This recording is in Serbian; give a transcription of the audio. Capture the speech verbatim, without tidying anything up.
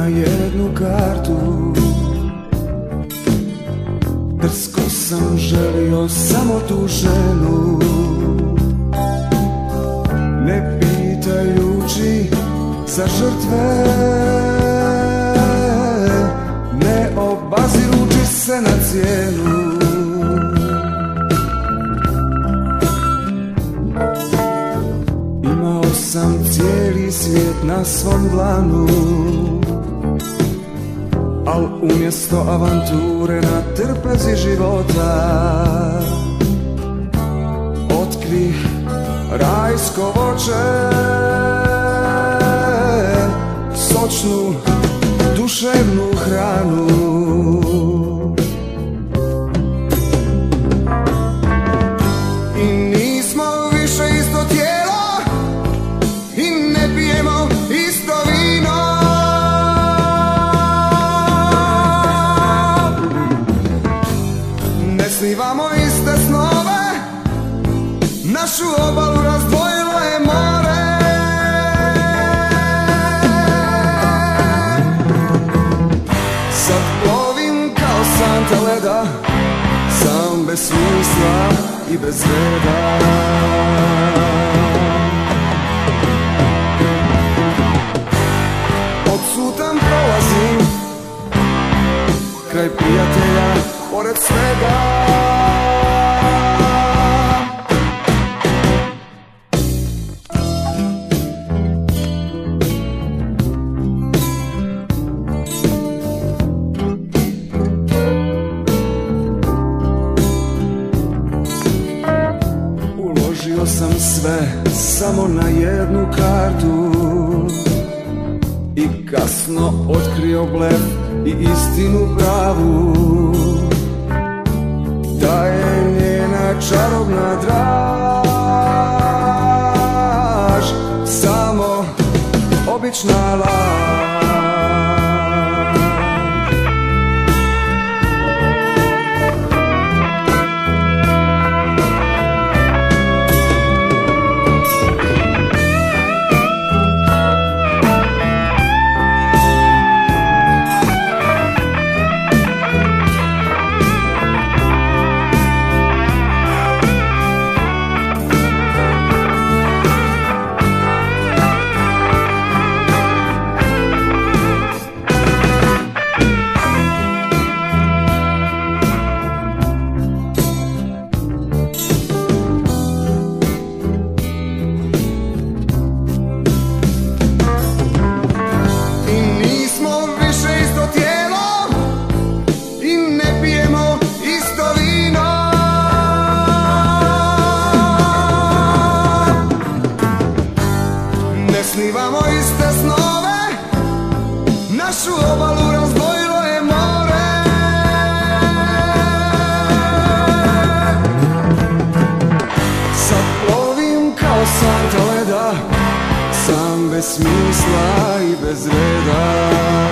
jednu kartu. Drsko sam želio samo tu ženu, ne pitajući za žrtve, ne obazirući se na cijenu. Imao sam cijeli svijet na svom dlanu, al umjesto avanture na trpezi života otkrih rajsko voće, sočnu duševnu hranu. I nismo više isto tijelo i ne pijemo isto vino. Ne snivamo iste snove, našu obalu razdvojilo je more. Sad plovim kao santa leda, sam bez smisla i bez reda. Odsutan prolazim kraj prijatelja, pored svega. Uložio sam sve samo na jednu kartu i kasno otkrio blef i istinu pravu, da je njena čarobna draž samo obična laž. Ne snivamo iste snove, našu obalu razdvojilo je more. Sad plovim kao santa leda, sam bez smisla i bez reda.